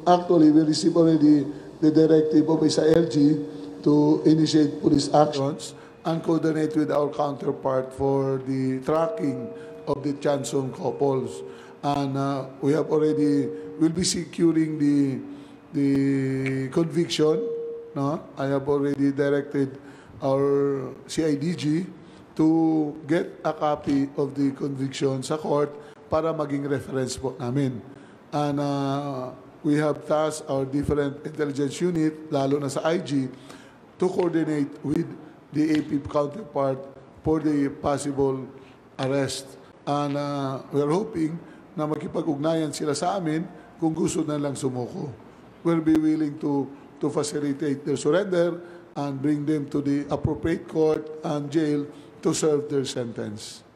actually, we received already the directive of SILG to initiate police actions and coordinate with our counterpart for the tracking of the Chansong couples. And we have already, will be securing the conviction. No? I have already directed our CIDG to get a copy of the conviction sa court para maging reference po namin. And we have tasked our different intelligence unit, lalo na sa IG, to coordinate with the AP counterpart for the possible arrest. And we are hoping na makipag-ugnayan sila sa amin kung gusto na lang sumuko. We'll be willing to facilitate their surrender and bring them to the appropriate court and jail to serve their sentence.